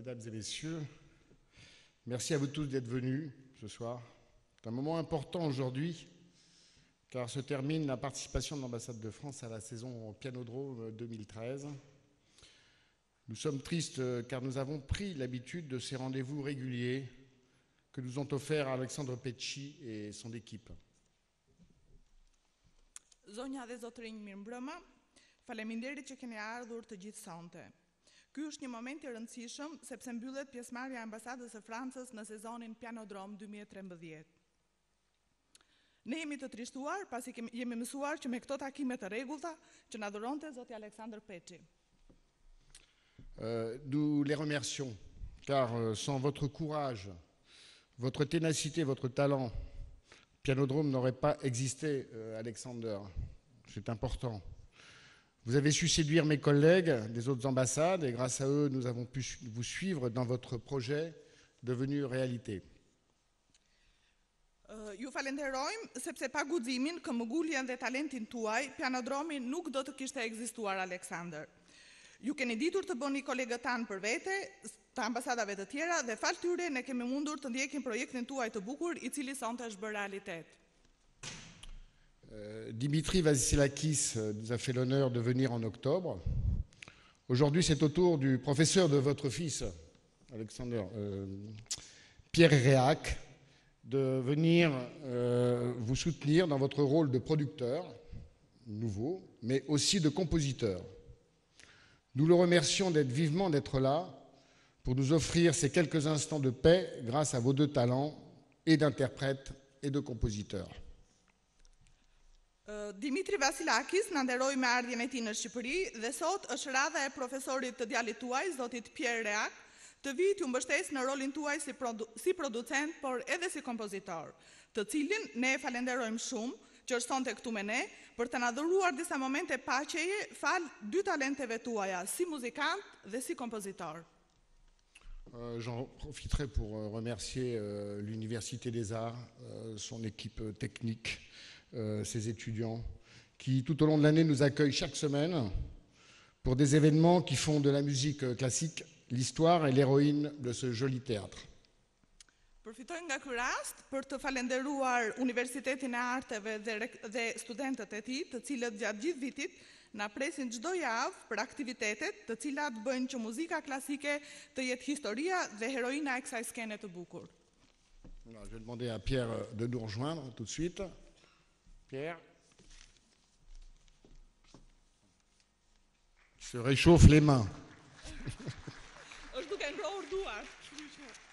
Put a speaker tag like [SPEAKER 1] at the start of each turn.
[SPEAKER 1] Mesdames et messieurs, merci à vous tous d'être venus ce soir. C'est un moment important aujourd'hui, car se termine la participation de l'ambassade de France à la saison Pianodrome 2013. Nous sommes tristes car nous avons pris l'habitude de ces rendez-vous réguliers que nous ont offerts Alexandre Pecci et son équipe.
[SPEAKER 2] Zonja dhe zotërinj, mirëmbrëma. Faleminderit që keni ardhur të gjithë sonte. Ky është një moment i rëndësishëm sepse mbyllet pjesëmarrja e ambasadës së Francës në sezonin Pianodrome 2013. Ne jemi të trishtuar pasi jemi mësuar që me këto takime të rregullta që na dhuronte zoti Alexandre Pecci.
[SPEAKER 1] Nous les remercions car sans votre courage, votre ténacité, votre talent, Pianodrome n'aurait pas existé, Alexander. C'est important. Vous avez su séduire mes collègues des autres ambassades et grâce à eux, nous avons pu vous suivre dans votre projet devenu réalité.
[SPEAKER 2] Ju falenderojmë sepse pa guximin, këmbëguljen dhe talentin tuaj, Pianodromi nuk do të kishte ekzistuar, Alexander. Ju keni ditur të bëni kolegët tanë për vete, të ambasadave të tjera dhe fal tyre ne kemi mundur të ndjekim projektin tuaj të bukur i cili sonte është bërë realitet.
[SPEAKER 1] Dimitri Vasilakis nous a fait l'honneur de venir en octobre. Aujourd'hui, c'est au tour du professeur de votre fils, Alexander, Pierre Réac, de venir vous soutenir dans votre rôle de producteur nouveau, mais aussi de compositeur. Nous le remercions vivement d'être là pour nous offrir ces quelques instants de paix grâce à vos deux talents et d'interprète et de compositeur.
[SPEAKER 2] Dimitri Vasilakis na nderoi me ardhjen e tij në Shqipëri dhe sot është radha e profesorit të djalit tuaj, zotit Pierre Réac, të vijë t'ju mbështes në rolin tuaj si producent, por edhe si kompozitor, të cilin ne e falenderojmë shumë që është sonte këtu me ne për të na dhuruar disa momente paqeje fal dy talenteve tuaja, si muzikant dhe si kompozitor.
[SPEAKER 1] J'en profiterai pour remercier l'Université des Arts, son équipe technique, ses étudiants, qui tout au long de l'année nous accueillent chaque semaine pour des événements qui font de la musique classique l'histoire et l'héroïne de ce joli théâtre.
[SPEAKER 2] Përfitoj nga ky rast për të falenderuar Universitetin e Arteve dhe studentët e tij, të cilët gjatë gjithë vitit na presin çdo javë për aktivitetet të cilat bëjnë që muzika klasike të jetë historia dhe heroina e kësaj skene të bukur.
[SPEAKER 1] Je vais demander à Pierre de nous rejoindre tout de suite. Pierre. Il se réchauffe les mains.
[SPEAKER 2] Është duke ngrohur duart.